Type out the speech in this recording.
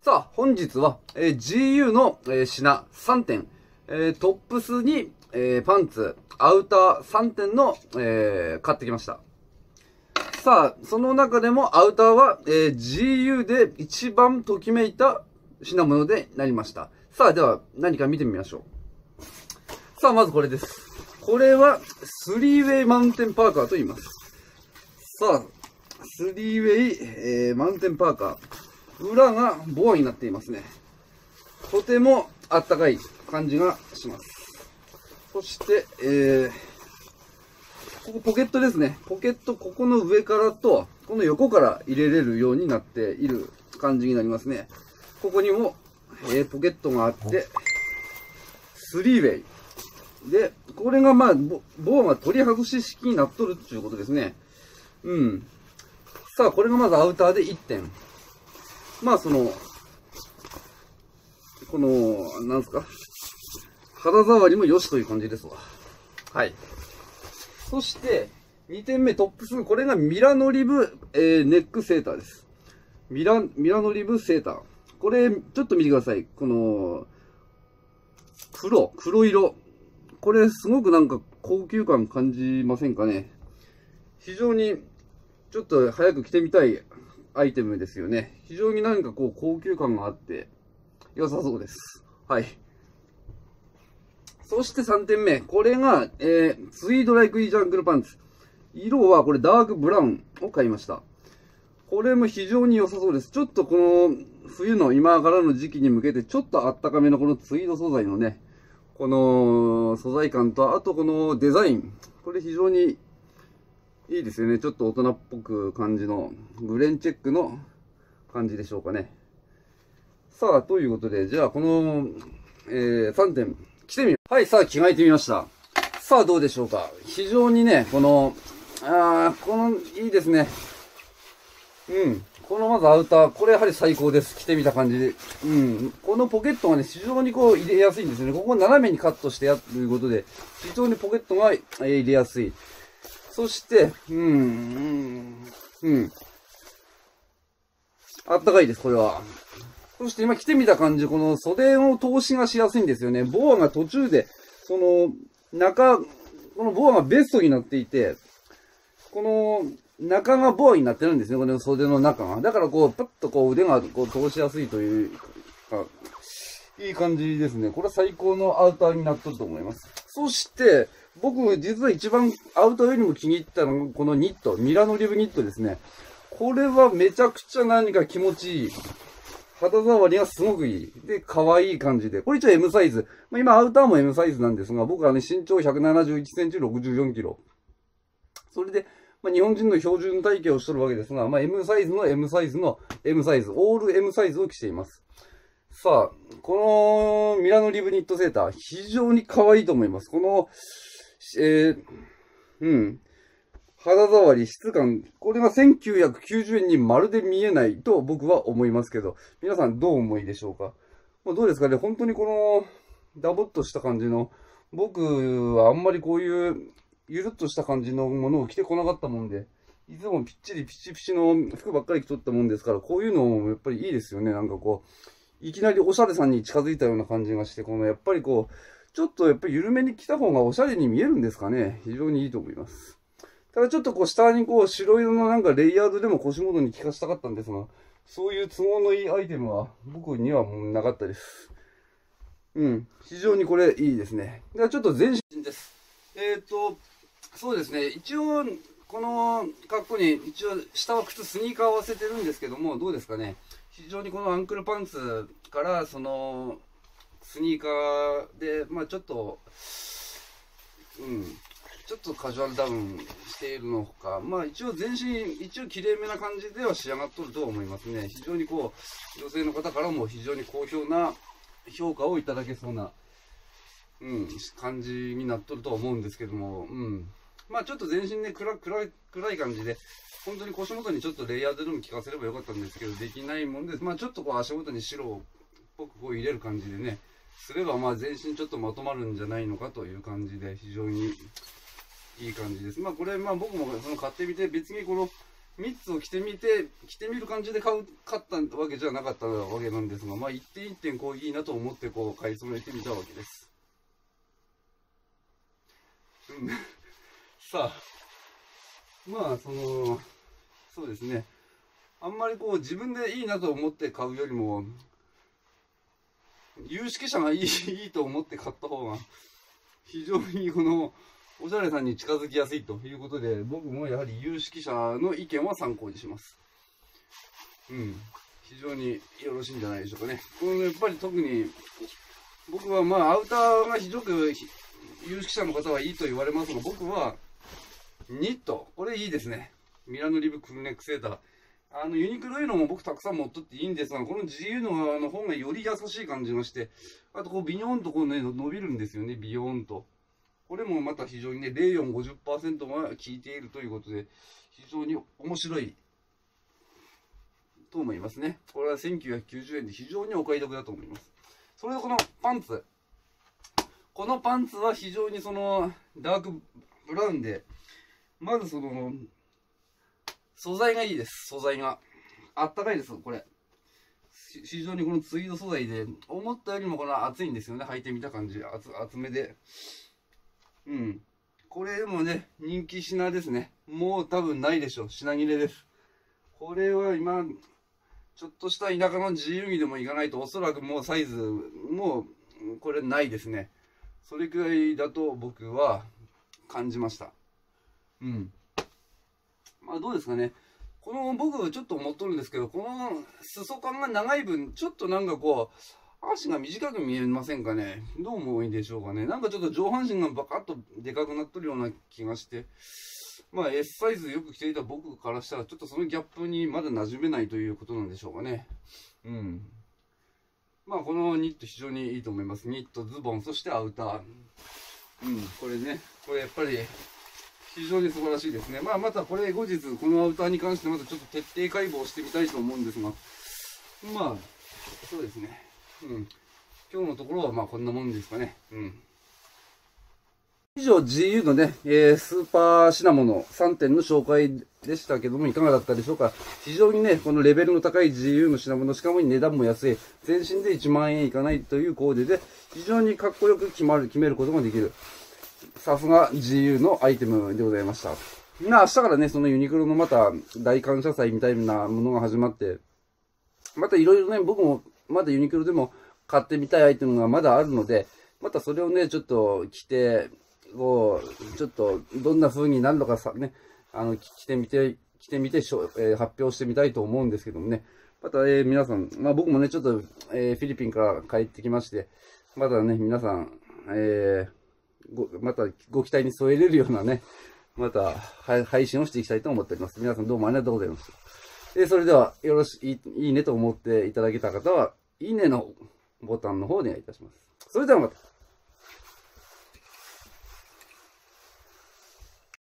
さあ、本日は、GU の、品3点、トップスに、パンツ、アウター3点の、買ってきました。さあ、その中でもアウターは、GU で一番ときめいた品物でなりました。さあ、では何か見てみましょう。さあ、まずこれです。これは、スリーウェイマウンテンパーカーと言います。さあ、スリーウェイ、マウンテンパーカー。裏がボアになっていますね。とてもあったかい感じがします。そして、ここポケットですね。ポケット、ここの上からと、この横から入れれるようになっている感じになりますね。ここにも、ポケットがあって、スリーウェイ。で、これがまあ、ボアが取り外し式になっとるっていうことですね。うん。さあ、これがまずアウターで1点。まあ、この、なんですか。肌触りも良しという感じですわ。はい。そして、2点目トップス。これがミラノリブ、ネックセーターです。ミラノリブセーター。これ、ちょっと見てください。この、黒色。これ、すごくなんか高級感感じませんかね。非常に、ちょっと早く着てみたいアイテムですよね。非常になんかこう高級感があって良さそうです。はい。そして3点目。これが、ツイードライクイージャングルパンツ。色はこれダークブラウンを買いました。これも非常に良さそうです。ちょっとこの冬の今からの時期に向けてちょっとあったかめのこのツイード素材のね、この素材感と、あとこのデザイン。これ非常にいいですよね。ちょっと大人っぽく感じの、グレンチェックの感じでしょうかね。さあ、ということで、じゃあこの、3点着てみよう。はい、さあ着替えてみました。さあどうでしょうか。非常にね、この、いいですね。うん。このまずアウター、これやはり最高です。着てみた感じで。うん。このポケットがね、非常にこう入れやすいんですよね。ここ斜めにカットしてやるということで、非常にポケットが入れやすい。そして、あったかいです、これは。そして今着てみた感じ、この袖の通しがしやすいんですよね。ボアが途中で、このボアがベストになっていて、この中がボアになってるんですね、この袖の中が。だからこう、パッとこう腕がこう通しやすいというか、いい感じですね。これは最高のアウターになっとると思います。そして、僕、実は一番アウターよりも気に入ったのが、このニット、ミラノリブニットですね。これはめちゃくちゃ何か気持ちいい。肌触りがすごくいい。で、可愛い感じで。これ一応 M サイズ。まあ、今、アウターも M サイズなんですが、僕はね、身長171センチ、64キロ。それで、まあ、日本人の標準体型をしとるわけですが、まあ、M サイズの M サイズの M サイズ、オール M サイズを着ています。さあ、このミラノリブニットセーター、非常に可愛いと思います。この、肌触り、質感、これが1990円にまるで見えないと僕は思いますけど、皆さんどう思いでしょうか。どうですかね、本当にこの、ダボっとした感じの、僕はあんまりこういう、ゆるっとした感じのものを着てこなかったもんで、いつもぴっちりピチピチの服ばっかり着とったもんですから、こういうのもやっぱりいいですよね。なんかこう、いきなりおしゃれさんに近づいたような感じがして、このやっぱりこう、ちょっとやっぱり緩めに着た方がおしゃれに見えるんですかね。非常にいいと思います。ただちょっとこう下にこう白色のなんかレイヤードでも腰元に効かしたかったんですが、そういう都合のいいアイテムは僕にはもうなかったです。非常にこれいいですね。ではちょっと全身です。そうですね。一応、この格好に一応下は靴スニーカーを合わせてるんですけども、どうですかね。非常にこのアンクルパンツからその、スニーカーで、まあちょっと、ちょっとカジュアルダウンしているのか、まあ一応全身、一応綺麗めな感じでは仕上がっとると思いますね。非常にこう、女性の方からも非常に好評な評価をいただけそうな、感じになっとると思うんですけども、まあちょっと全身で暗い感じで、本当に腰元にちょっとレイヤードでも効かせればよかったんですけど、できないもんです。まあちょっとこう足元に白っぽくこう入れる感じでね、すればまあ全身ちょっとまとまるんじゃないのかという感じで、非常にいい感じです。まあこれ、まあ僕もその買ってみて、別にこの 3つを着てみる感じで買ったわけじゃなかったわけなんですが、まあ、一点一点こういいなと思ってこう買い揃えてみたわけです。さあ、まあ、そうですね。あんまりこう自分でいいなと思って買うよりも、有識者がいいと思って買った方が、非常にこの、おしゃれさんに近づきやすいということで、僕もやはり有識者の意見は参考にします。非常によろしいんじゃないでしょうかね。このやっぱり特に、僕はまあアウターが非常に有識者の方はいいと言われますが、僕はニット、これいいですね。ミラノリブクルネックセーター。ユニクロいうのも僕たくさん持っとっていいんですが、この GU の方がより優しい感じがして、あとこうビヨーンとこうね、伸びるんですよね、ビヨーンと。これもまた非常にね、04、50% が効いているということで、非常に面白いと思いますね。これは1990円で非常にお買い得だと思います。それでこのパンツ。このパンツは非常にダークブラウンで、まず素材がいいです。素材が。あったかいです、これ。非常にこのツイード素材で、思ったよりもこの厚いんですよね。履いてみた感じ。厚めで。これもね、人気品ですね。もう多分ないでしょう。品切れです。これは今、ちょっとした田舎の自由着でも行かないと、おそらくもうサイズ、もう、これないですね。それくらいだと僕は感じました。まあどうですかね。僕ちょっと思っとるんですけど、この裾感が長い分、ちょっとなんかこう、足が短く見えませんかね。どう思うんでしょうかね。なんかちょっと上半身がバカッとでかくなっとるような気がして、まあ S サイズよく着ていた僕からしたら、ちょっとそのギャップにまだ馴染めないということなんでしょうかね。まあこのニット非常にいいと思います。ニット、ズボン、そしてアウター。これね、これやっぱり、非常に素晴らしいですね。まあ、またこれ後日、このアウターに関してまたちょっと徹底解剖してみたいと思うんですが、まあ、そうですね。今日のところはまあこんなもんですかね。以上 GU のね、スーパー品物3点の紹介でしたけども、いかがだったでしょうか。非常にね、このレベルの高い GU の品物、しかも値段も安い、全身で1万円いかないというコーデで、非常にかっこよく決めることができる。さすが GU のアイテムでございました。明日からね、そのユニクロのまた大感謝祭みたいなものが始まって、またいろいろね、僕もまだユニクロでも買ってみたいアイテムがまだあるので、またそれをね、ちょっと着て、こう、ちょっとどんな風になるのかさ、ね、着てみて、発表してみたいと思うんですけどもね。また、皆さん、まあ僕もね、ちょっと、フィリピンから帰ってきまして、またね、皆さん、またご期待に添えれるようなね、また配信をしていきたいと思っております。皆さんどうもありがとうございました。それでは、いいねと思っていただけた方は、いいねのボタンの方をお願いいたします。それではまた。